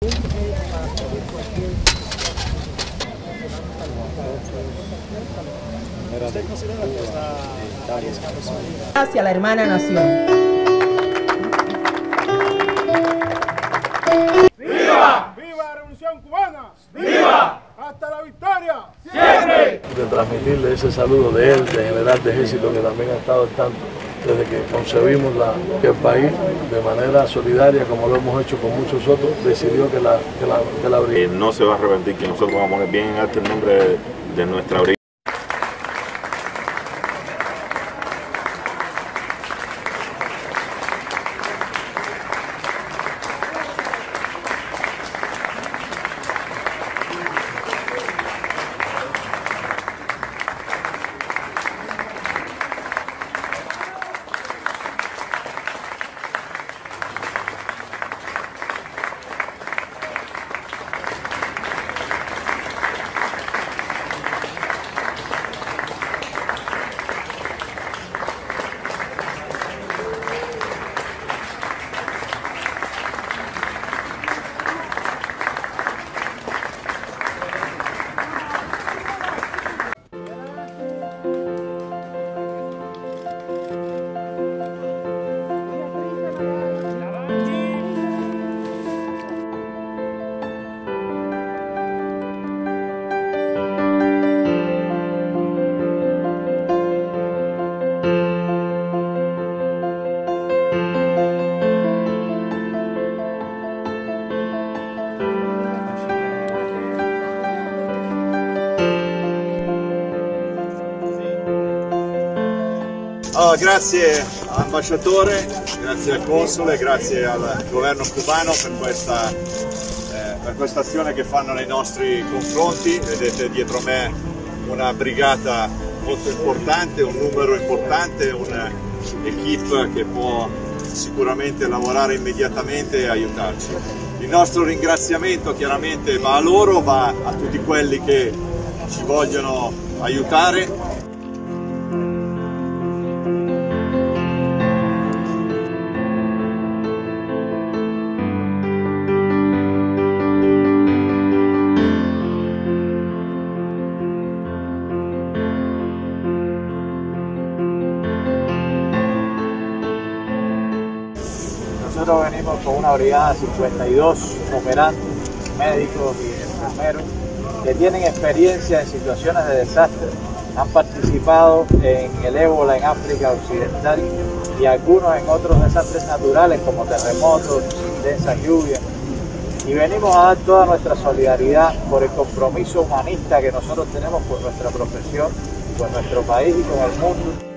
Hacia la hermana nación. ¡Viva! ¡Viva la Revolución Cubana! ¡Viva! ¡Hasta la victoria! ¡Siempre! De transmitirle ese saludo de él, de general de ejército, que también ha estado al tanto desde que concebimos que el país, de manera solidaria, como lo hemos hecho con muchos otros, decidió que la brigada. No se va a arrepentir que nosotros vamos a poner bien en alto el nombre de nuestra brigada. Grazie all'ambasciatore, grazie al console, grazie al governo cubano per questa azione che fanno nei nostri confronti. Vedete dietro me una brigata molto importante, un numero importante, un'equipe che può sicuramente lavorare immediatamente e aiutarci. Il nostro ringraziamento chiaramente va a loro, va a tutti quelli che ci vogliono aiutare. Nosotros venimos con una brigada de 52 operantes, médicos y enfermeros que tienen experiencia en situaciones de desastre, han participado en el ébola en África Occidental y algunos en otros desastres naturales como terremotos, intensas lluvias. Y venimos a dar toda nuestra solidaridad por el compromiso humanista que nosotros tenemos con nuestra profesión, con nuestro país y con el mundo.